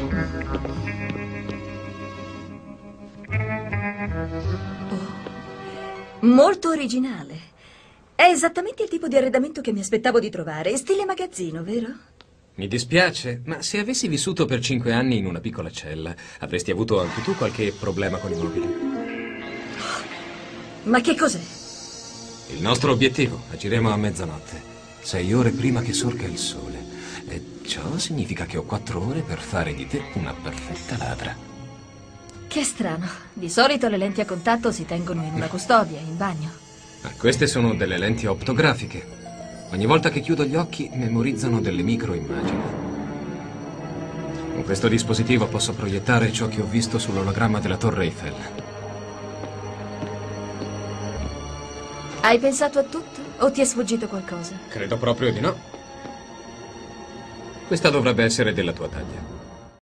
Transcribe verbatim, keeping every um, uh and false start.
Molto originale. È esattamente il tipo di arredamento che mi aspettavo di trovare. Stile magazzino, vero? Mi dispiace, ma se avessi vissuto per cinque anni in una piccola cella, avresti avuto anche tu qualche problema con i mobili. Ma che cos'è? Il nostro obiettivo, agiremo a mezzanotte, sei ore prima che sorga il sole. E ciò significa che ho quattro ore per fare di te una perfetta ladra. Che strano. Di solito le lenti a contatto si tengono in una custodia, in bagno. Ah, queste sono delle lenti optografiche. Ogni volta che chiudo gli occhi memorizzano delle microimmagini. Con questo dispositivo posso proiettare ciò che ho visto sull'ologramma della Torre Eiffel. Hai pensato a tutto? O ti è sfuggito qualcosa? Credo proprio di no. Questa dovrebbe essere della tua taglia.